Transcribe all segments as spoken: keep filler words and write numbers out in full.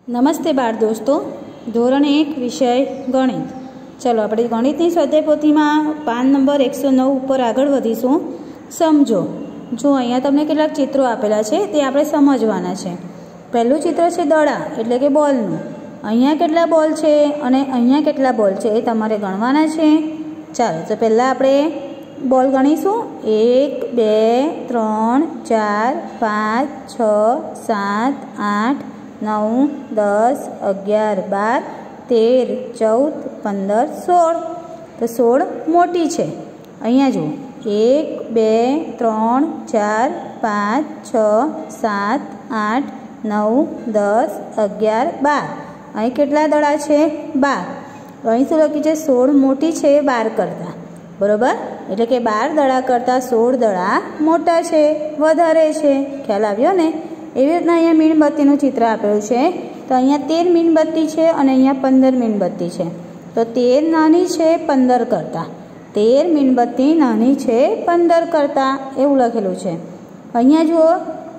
નમસ્તે બાળ દોસ્તો, ધોરણ એક વિષય ગણિત. ચલો આપણે ગણિતની સ્વાધ્યાય પોથીમાં પાન નંબર એકસો નવ ઉપર આગળ વધીશું. સમજો. જો અહીંયા તમને કેટલાક ચિત્રો આપેલા છે તે આપણે સમજવાના છે. પહેલું ચિત્ર છે દડા એટલે કે બોલનું. અહીંયા કેટલા બોલ છે અને અહીંયા કેટલા બોલ છે એ તમારે ગણવાના છે. ચાલો તો પહેલાં આપણે બોલ ગણીશું. એક બે ત્રણ ચાર પાંચ છ સાત આઠ નવ દસ અગિયાર બાર તેર ચૌદ પંદર સોળ. તો સોળ મોટી છે. અહીંયા જુઓ એક બે ત્રણ ચાર પાંચ છ સાત આઠ નવ દસ અગિયાર બાર. અહીં કેટલા દડા છે? બાર. અહીં શું લખ્યું છે? સોળ મોટી છે બાર કરતાં. બરાબર? એટલે કે બાર દડા કરતાં સોળ દડા મોટા છે, વધારે છે. ખ્યાલ આવ્યો ને? એવી રીતના અહીંયા મીણબત્તીનું ચિત્ર આપેલું છે. તો અહીંયા તેર મીણબત્તી છે અને અહીંયા પંદર મીણબત્તી છે. તો તેર નાની છે પંદર કરતાં. તેર મીણબત્તી નાની છે પંદર કરતાં, એવું લખેલું છે. અહીંયા જુઓ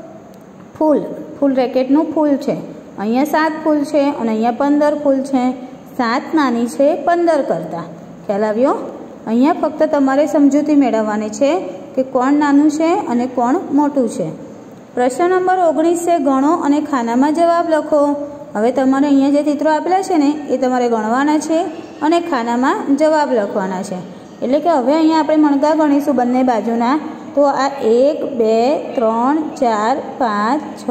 ફૂલ, ફૂલ રેકેટનું ફૂલ છે. અહીંયા સાત ફૂલ છે અને અહીંયા પંદર ફૂલ છે. સાત નાની છે પંદર કરતાં. ખ્યાલ આવ્યો? અહીંયા ફક્ત તમારે સમજૂતી મેળવવાની છે કે કોણ નાનું છે અને કોણ મોટું છે. પ્રશ્ન નંબર ઓગણીસ છે, ગણો અને ખાનામાં જવાબ લખો. હવે તમારે અહીંયા જે ચિત્રો આપેલા છે ને એ તમારે ગણવાના છે અને ખાનામાં જવાબ લખવાના છે. એટલે કે હવે અહીંયા આપણે મણકા ગણીશું બંને બાજુના. તો આ એક બે ત્રણ ચાર પાંચ છ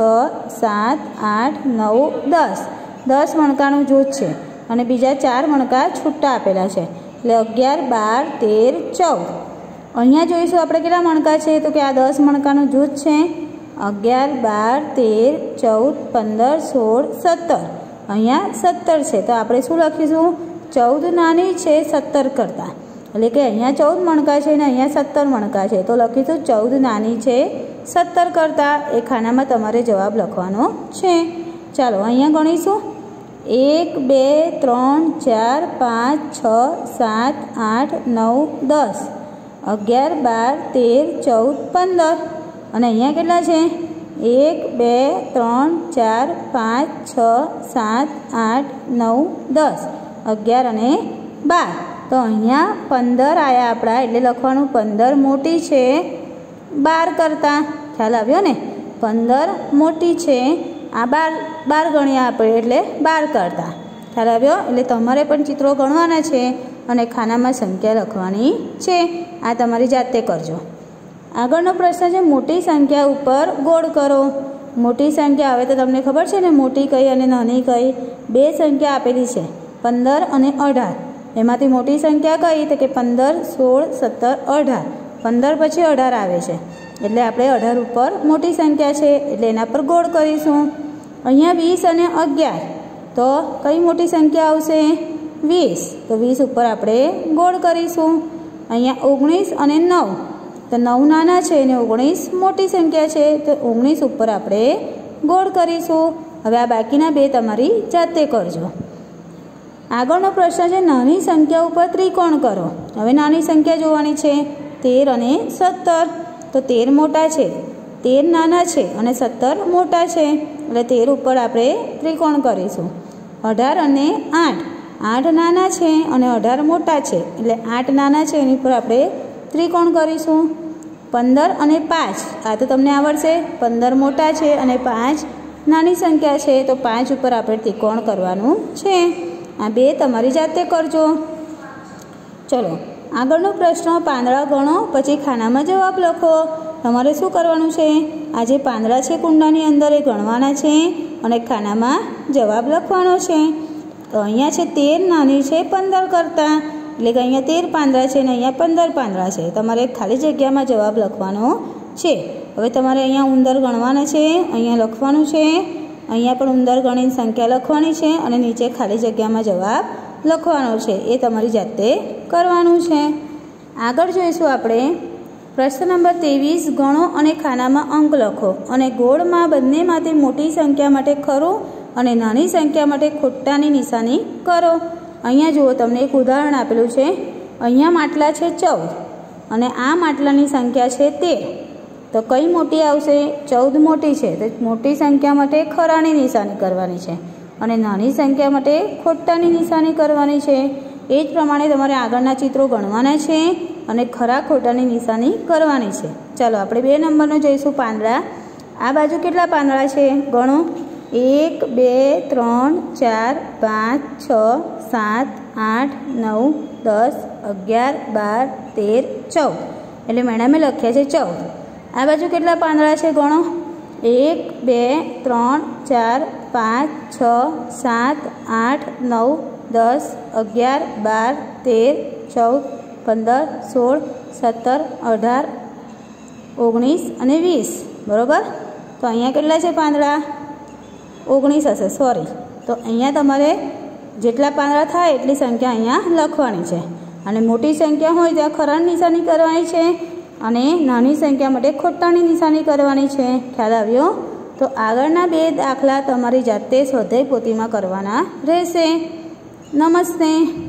સાત આઠ નવ દસ દસ મણકાનું જૂથ છે અને બીજા ચાર મણકા છૂટા આપેલા છે. એટલે અગિયાર બાર તેર ચૌદ. અહીંયા જોઈશું આપણે કેટલા મણકા છે. તો કે આ દસ મણકાનું જૂથ છે. અગિયાર બાર તેર ચૌદ પંદર સોળ સત્તર. અહીંયા સત્તર છે. તો આપણે શું લખીશું? ચૌદ નાની છે સત્તર કરતાં. એટલે કે અહીંયા ચૌદ મણકા છે ને અહીંયા સત્તર મણકા છે. તો લખીશું ચૌદ નાની છે સત્તર કરતાં. એ ખાનામાં તમારે જવાબ લખવાનો છે. ચાલો અહીંયા ગણીશું. એક બે ત્રણ ચાર પાંચ છ સાત આઠ નવ દસ અગિયાર બાર તેર ચૌદ પંદર. અને અહીંયા કેટલા છે? એક બે ત્રણ ચાર પાંચ છ સાત આઠ નવ દસ અગિયાર અને બાર. તો અહીંયા પંદર આવ્યા આપણા. એટલે લખવાનું પંદર મોટી છે બાર કરતાં. ખ્યાલ આવ્યો ને? પંદર મોટી છે. આ બાર બાર ગણ્યા આપણે એટલે બાર કરતાં. ખ્યાલ આવ્યો? એટલે તમારે પણ ચિત્રો ગણવાના છે અને ખાનામાં સંખ્યા લખવાની છે. આ તમારી જાતે કરજો. આગળનો પ્રશ્ન છે, મોટી સંખ્યા ઉપર ગોળ કરો. મોટી સંખ્યા હવે તો તમને ખબર છે ને મોટી કઈ અને નાની કઈ. બે સંખ્યા આપેલી છે પંદર અને અઢાર. એમાંથી મોટી સંખ્યા કઈ? તો કે પંદર સોળ સત્તર અઢાર. પંદર પછી અઢાર આવે છે એટલે આપણે અઢાર ઉપર મોટી સંખ્યા છે એટલે એના પર ગોળ કરીશું. અહીંયા વીસ અને અગિયાર. તો કઈ મોટી સંખ્યા આવશે? વીસ. તો વીસ ઉપર આપણે ગોળ કરીશું. અહીંયા ઓગણીસ અને નવ. તો નવ નાના છે અને ઓગણીસ મોટી સંખ્યા છે. તો ઓગણીસ ઉપર આપણે ગોળ કરીશું. હવે આ બાકીના બે તમારી જાતે કરજો. આગળનો પ્રશ્ન છે, નાની સંખ્યા ઉપર ત્રિકોણ કરો. હવે નાની સંખ્યા જોવાની છે. તેર અને સત્તર. તો તેર મોટા છે, તેર નાના છે અને સત્તર મોટા છે. એટલે તેર ઉપર આપણે ત્રિકોણ કરીશું. અઢાર અને આઠ. આઠ નાના છે અને અઢાર મોટા છે. એટલે આઠ નાના છે એની ઉપર આપણે ત્રિકોણ કરીશું. પંદર અને પાંચ. આ તો તમને આવડશે. પંદર મોટા છે અને પાંચ નાની સંખ્યા છે. તો પાંચ ઉપર આપણે ત્રિકોણ કરવાનું છે. આ બે તમારી જાતે કરજો. ચલો આગળનો પ્રશ્ન, પાંદડા ગણો પછી ખાનામાં જવાબ લખો. તમારે શું કરવાનું છે? આ જે પાંદડા છે કુંડાની અંદર એ ગણવાના છે અને ખાનામાં જવાબ લખવાનો છે. તો અહીંયા છે તેર નાની છે પંદર કરતાં. એટલે કે અહીંયા તેર પાંદડા છે અને અહીંયા પંદર પાંદડા છે. તમારે ખાલી જગ્યામાં જવાબ લખવાનો છે. હવે તમારે અહીંયા ઉંદર ગણવાના છે, અહીંયા લખવાનું છે. અહીંયા પણ ઉંદર ગણીને સંખ્યા લખવાની છે અને નીચે ખાલી જગ્યામાં જવાબ લખવાનો છે. એ તમારી જાતે કરવાનું છે. આગળ જોઈશું આપણે પ્રશ્ન નંબર ત્રેવીસ, ગણો અને ખાનામાં અંક લખો અને ગોળમાં બંનેમાંથી મોટી સંખ્યા માટે ખરું અને નાની સંખ્યા માટે ખોટાની નિશાની કરો. અહીંયા જુઓ તમને એક ઉદાહરણ આપેલું છે. અહીંયા માટલા છે ચૌદ અને આ માટલાની સંખ્યા છે તેર. તો કઈ મોટી આવશે? ચૌદ મોટી છે. તો મોટી સંખ્યા માટે ખરાની નિશાની કરવાની છે અને નાની સંખ્યા માટે ખોટાની નિશાની કરવાની છે। એ જ પ્રમાણે તમારે આગળના ચિત્રો ગણવાના છે અને ખરા ખોટાની નિશાની કરવાની છે। ચાલો આપણે બે નંબરનું જોઈશું પાંદડા। આ બાજુ કેટલા પાંદડા છે ગણો। એક બે ત્રણ ચાર પાંચ છ સાત આઠ નવ દસ અગિયાર બાર તેર ચૌદ, એટલે મેડમે લખ્યા છે ચૌદ। આ બાજુ કેટલા પાંદડા છે ગણો। એક બે ત્રણ ચાર પાંચ છ સાત આઠ નવ દસ અગિયાર બાર તેર ચૌદ પંદર સોળ સત્તર અઢાર ઓગણીસ અને વીસ, બરાબર। તો અહીંયા કેટલા છે પાંદડા? ઓગણીસ હશે, સોરી। તો અહીંયા તમારે જેટલા પાંદડા થાય એટલી સંખ્યા અહીંયા લખવાની છે અને મોટી સંખ્યા હોય ત્યાં ખરાની નિશાની કરવાની છે અને નાની સંખ્યા માટે ખોટાની નિશાની કરવાની છે। ખ્યાલ આવ્યો? તો આગળના બે દાખલા તમારી જાતે સ્વાધ્યાય પોથીમાં કરવાના રહેશે। નમસ્તે।